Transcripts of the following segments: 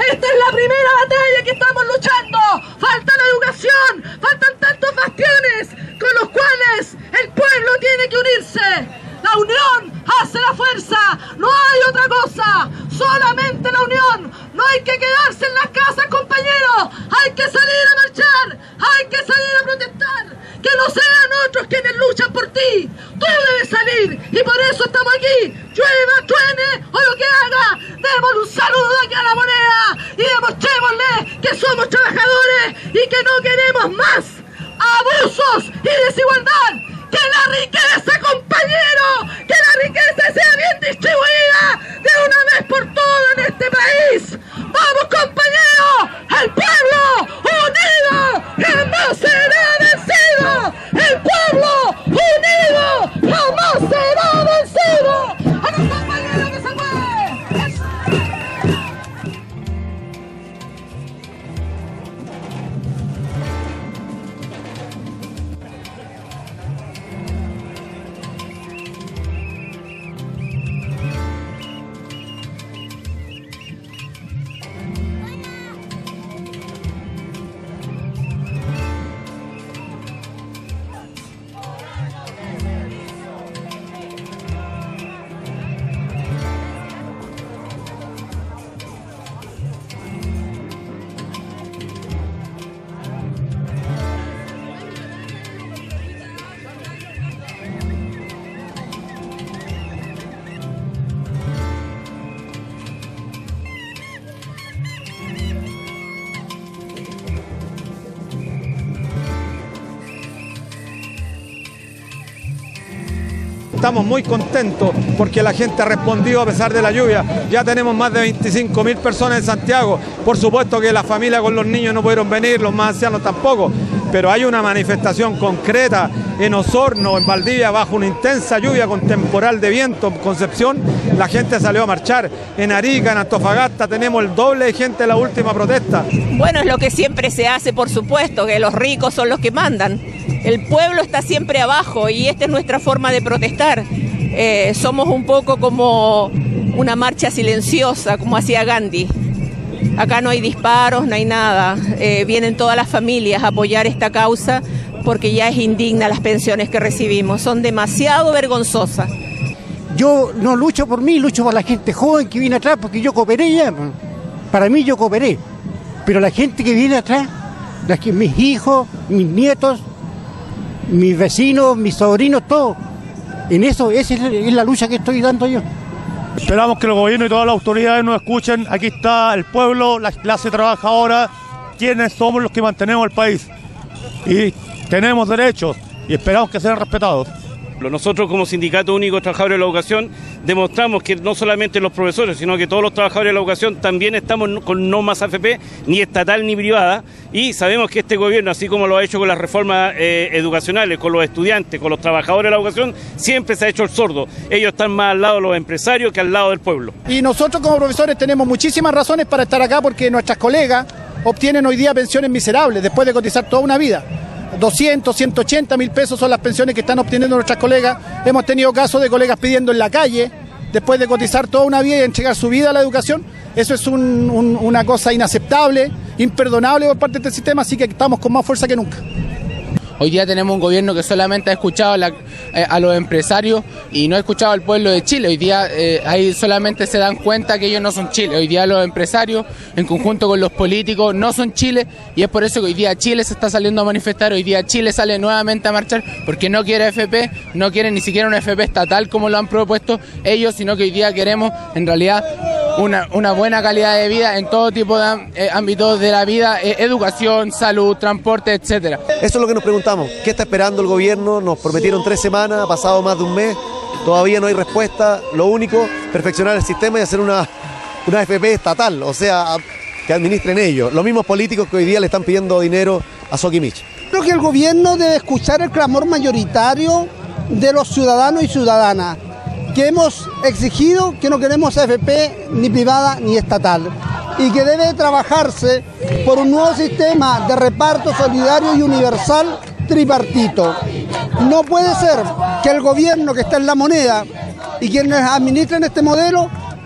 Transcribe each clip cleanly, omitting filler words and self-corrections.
Esta es la primera batalla que estamos luchando. Falta la educación, faltan tantos bastiones con los cuales el pueblo tiene que unirse. La unión hace la fuerza, no hay otra cosa, solamente la unión. No hay que quedarse en las casas, compañeros, hay que salir a marchar, hay que salir a protestar. Que no sean otros quienes luchan por ti, tú debes salir y por eso estamos aquí. Llueva, truene o lo que haga, démosle un saludo aquí a la moneda y demostrémosle que somos trabajadores y que no queremos más abusos y desigualdad. ¡Que la riqueza, compañero! ¡Que la riqueza sea bien distribuida de una vez por todas en este país! ¡Vamos, compañero! ¡El pueblo unido jamás será vencido! ¡El pueblo unido jamás será vencido! ¡A los compañeros que se mueven! Estamos muy contentos porque la gente ha respondido a pesar de la lluvia. Ya tenemos más de 25.000 personas en Santiago. Por supuesto que la familia con los niños no pudieron venir, los más ancianos tampoco. Pero hay una manifestación concreta en Osorno, en Valdivia, bajo una intensa lluvia con temporal de viento. En Concepción la gente salió a marchar. En Arica, en Antofagasta tenemos el doble de gente en la última protesta. Bueno, es lo que siempre se hace, por supuesto, que los ricos son los que mandan. El pueblo está siempre abajo y esta es nuestra forma de protestar. Somos un poco como una marcha silenciosa, como hacía Gandhi. Acá no hay disparos, no hay nada. Vienen todas las familias a apoyar esta causa porque ya es indigna las pensiones que recibimos. Son demasiado vergonzosas. Yo no lucho por mí, lucho por la gente joven que viene atrás porque yo cooperé ya. Para mí yo cooperé. Pero la gente que viene atrás, mis hijos, mis nietos, mis vecinos, mis sobrinos, todo. En eso, esa es la lucha que estoy dando yo. Esperamos que el gobierno y todas las autoridades nos escuchen. Aquí está el pueblo, la clase trabajadora, quienes somos los que mantenemos el país. Y tenemos derechos y esperamos que sean respetados. Nosotros como Sindicato Único de Trabajadores de la Educación demostramos que no solamente los profesores, sino que todos los trabajadores de la educación también estamos con no más AFP, ni estatal ni privada, y sabemos que este gobierno, así como lo ha hecho con las reformas educacionales, con los estudiantes, con los trabajadores de la educación, siempre se ha hecho el sordo. Ellos están más al lado de los empresarios que al lado del pueblo. Y nosotros como profesores tenemos muchísimas razones para estar acá porque nuestras colegas obtienen hoy día pensiones miserables después de cotizar toda una vida. 200, 180 mil pesos son las pensiones que están obteniendo nuestras colegas. Hemos tenido casos de colegas pidiendo en la calle, después de cotizar toda una vida y entregar su vida a la educación. Eso es una cosa inaceptable, imperdonable por parte de este sistema, así que estamos con más fuerza que nunca. Hoy día tenemos un gobierno que solamente ha escuchado a los empresarios y no ha escuchado al pueblo de Chile. Hoy día ahí solamente se dan cuenta que ellos no son Chile. Hoy día los empresarios, en conjunto con los políticos, no son Chile, y es por eso que hoy día Chile se está saliendo a manifestar. Hoy día Chile sale nuevamente a marchar porque no quiere FP, no quiere ni siquiera una FP estatal como lo han propuesto ellos, sino que hoy día queremos en realidad una buena calidad de vida en todo tipo de ámbitos de la vida, educación, salud, transporte, etcétera. Eso es lo que nos preguntamos. ¿Qué está esperando el gobierno? Nos prometieron 3 semanas, ha pasado más de un mes, todavía no hay respuesta. Lo único, perfeccionar el sistema y hacer una FP estatal, o sea, que administren ellos. Los mismos políticos que hoy día le están pidiendo dinero a Soquimich. Creo que el gobierno debe escuchar el clamor mayoritario de los ciudadanos y ciudadanas, que hemos exigido que no queremos AFP ni privada ni estatal y que debe trabajarse por un nuevo sistema de reparto solidario y universal tripartito. No puede ser que el gobierno que está en la moneda y quienes administren este modelo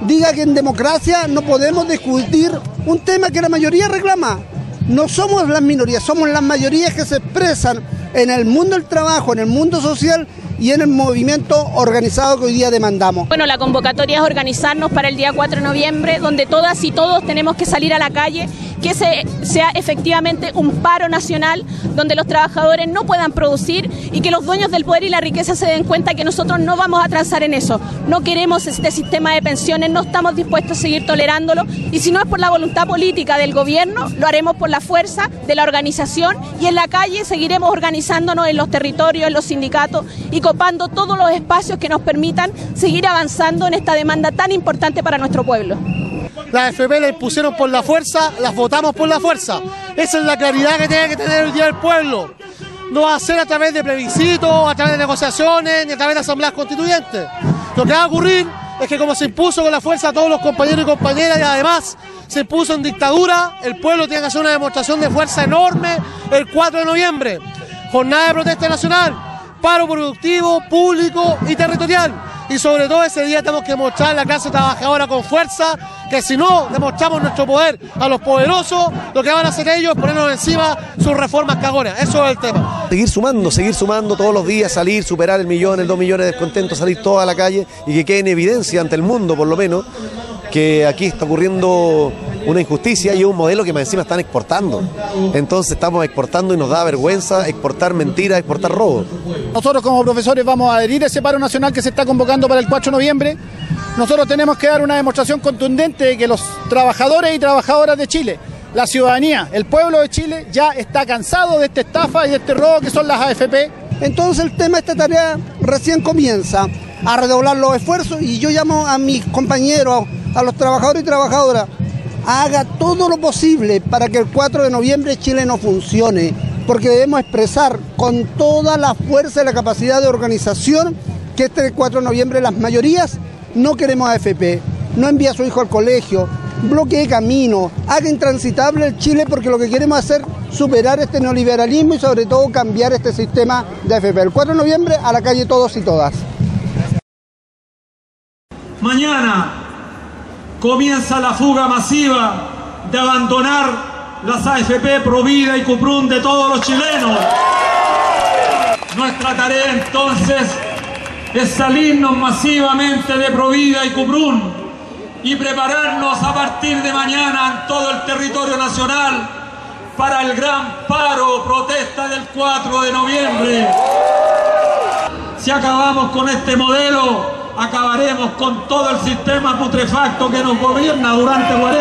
diga que en democracia no podemos discutir un tema que la mayoría reclama. No somos las minorías, somos las mayorías que se expresan en el mundo del trabajo, en el mundo social y en el movimiento organizado que hoy día demandamos. Bueno, la convocatoria es organizarnos para el día 4 de noviembre, donde todas y todos tenemos que salir a la calle, que sea efectivamente un paro nacional, donde los trabajadores no puedan producir y que los dueños del poder y la riqueza se den cuenta que nosotros no vamos a transar en eso. No queremos este sistema de pensiones, no estamos dispuestos a seguir tolerándolo, y si no es por la voluntad política del gobierno, lo haremos por la fuerza de la organización, y en la calle seguiremos organizándonos en los territorios, en los sindicatos y copando todos los espacios que nos permitan seguir avanzando en esta demanda tan importante para nuestro pueblo. Las AFP las impusieron por la fuerza, las votamos por la fuerza. Esa es la claridad que tiene que tener hoy día el pueblo. No va a ser a través de plebiscitos, a través de negociaciones, ni a través de asambleas constituyentes. Lo que va a ocurrir es que como se impuso con la fuerza a todos los compañeros y compañeras, y además se impuso en dictadura, el pueblo tiene que hacer una demostración de fuerza enorme el 4 de noviembre. Jornada de protesta nacional, paro productivo, público y territorial. Y sobre todo ese día tenemos que mostrar a la clase trabajadora con fuerza que si no demostramos nuestro poder a los poderosos, lo que van a hacer ellos es ponernos encima sus reformas cagonas. Eso es el tema. Seguir sumando todos los días, salir, superar el millón, el 2 millones de descontentos, salir toda a la calle y que quede en evidencia ante el mundo, por lo menos, que aquí está ocurriendo una injusticia y un modelo que más encima están exportando. Entonces estamos exportando y nos da vergüenza exportar mentiras, exportar robo. Nosotros como profesores vamos a adherir a ese paro nacional que se está convocando para el 4 de noviembre. Nosotros tenemos que dar una demostración contundente de que los trabajadores y trabajadoras de Chile, la ciudadanía, el pueblo de Chile ya está cansado de esta estafa y de este robo que son las AFP. Entonces el tema de esta tarea recién comienza a redoblar los esfuerzos, y yo llamo a mis compañeros, a los trabajadores y trabajadoras, haga todo lo posible para que el 4 de noviembre Chile no funcione, porque debemos expresar con toda la fuerza y la capacidad de organización que este 4 de noviembre las mayorías no queremos AFP, no envíe a su hijo al colegio, bloquee camino, haga intransitable el Chile, porque lo que queremos hacer es superar este neoliberalismo y sobre todo cambiar este sistema de AFP. El 4 de noviembre a la calle todos y todas. Mañana comienza la fuga masiva de abandonar las AFP, Provida y Cuprum de todos los chilenos. Nuestra tarea entonces es salirnos masivamente de Provida y Cuprum y prepararnos a partir de mañana en todo el territorio nacional para el gran paro protesta del 4 de noviembre. Si acabamos con este modelo, acabaremos con todo el sistema putrefacto que nos gobierna durante 40